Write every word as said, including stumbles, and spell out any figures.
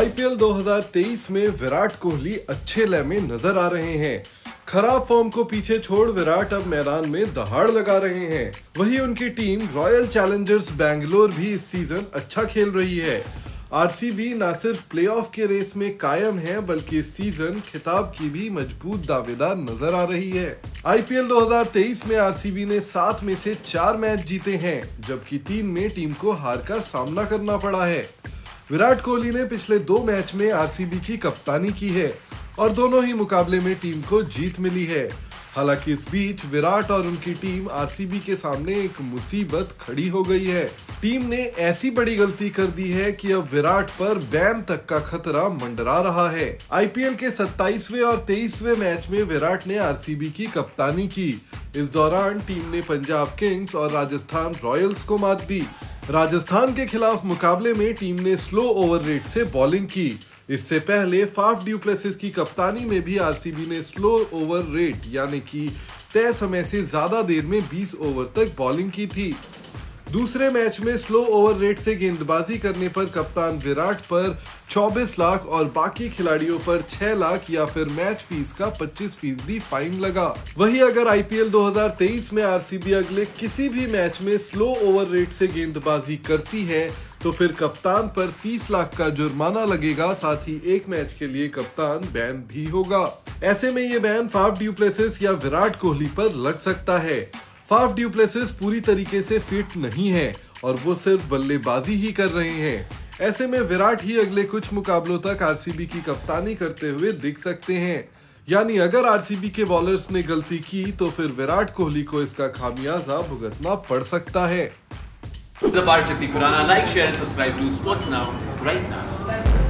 IPL दो हज़ार तेईस में विराट कोहली अच्छे लय में नजर आ रहे हैं। खराब फॉर्म को पीछे छोड़ विराट अब मैदान में दहाड़ लगा रहे हैं। वहीं उनकी टीम रॉयल चैलेंजर्स बैंगलोर भी इस सीजन अच्छा खेल रही है। आरसीबी न सिर्फ प्लेऑफ के रेस में कायम है बल्कि इस सीजन खिताब की भी मजबूत दावेदार नजर आ रही है। आईपीएल दो हज़ार तेईस में आरसीबी ने सात में से चार मैच जीते हैं, जबकि तीन में टीम को हार का सामना करना पड़ा है। विराट कोहली ने पिछले दो मैच में आरसीबी की कप्तानी की है और दोनों ही मुकाबले में टीम को जीत मिली है। हालांकि इस बीच विराट और उनकी टीम आरसीबी के सामने एक मुसीबत खड़ी हो गई है। टीम ने ऐसी बड़ी गलती कर दी है कि अब विराट पर बैन तक का खतरा मंडरा रहा है। आईपीएल के सत्ताईसवें और तेईसवें मैच में विराट ने आरसीबी की कप्तानी की। इस दौरान टीम ने पंजाब किंग्स और राजस्थान रॉयल्स को मात दी। राजस्थान के खिलाफ मुकाबले में टीम ने स्लो ओवर रेट से बॉलिंग की। इससे पहले फाफ डू प्लेसिस की कप्तानी में भी आरसीबी ने स्लो ओवर रेट यानी कि तय समय से ज्यादा देर में बीस ओवर तक बॉलिंग की थी। दूसरे मैच में स्लो ओवर रेट से गेंदबाजी करने पर कप्तान विराट पर चौबीस लाख और बाकी खिलाड़ियों पर छह लाख या फिर मैच फीस का पच्चीस फीसदी फाइन लगा। वहीं अगर आईपीएल दो हज़ार तेईस में आरसीबी अगले किसी भी मैच में स्लो ओवर रेट से गेंदबाजी करती है तो फिर कप्तान पर तीस लाख का जुर्माना लगेगा, साथ ही एक मैच के लिए कप्तान बैन भी होगा। ऐसे में ये बैन फाफ डू प्लेसिस या विराट कोहली पर लग सकता है। फाफ डू प्लेसिस पूरी तरीके से फिट नहीं है और वो सिर्फ बल्लेबाजी ही कर रहे हैं। ऐसे में विराट ही अगले कुछ मुकाबलों तक आरसीबी की कप्तानी करते हुए दिख सकते हैं। यानी अगर आरसीबी के बॉलर्स ने गलती की तो फिर विराट कोहली को इसका खामियाजा भुगतना पड़ सकता है। Like, share and subscribe to Sports Now right now.